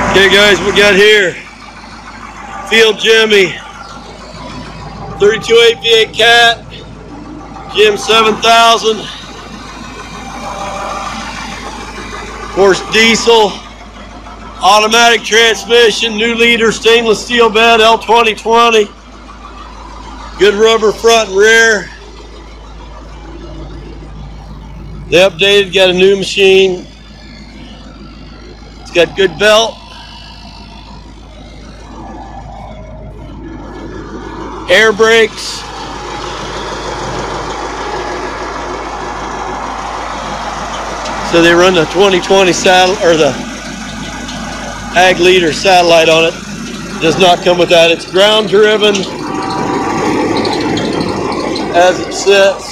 Okay guys, we got here Field GYMMY 32.8 V8 cat, GM 7000, of course diesel, automatic transmission, new leader, stainless steel bed, L2020, good rubber front and rear. They updated, got a new machine. It's got good belt, air brakes, so they run the 2020 saddle or the Ag Leader satellite on it. Does not come with that. It's ground driven as it sits.